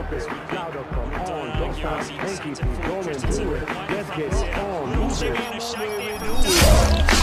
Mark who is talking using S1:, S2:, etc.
S1: it. Louder, come on. Don't stop thinking, keep going, do it. Let's get it on, move it.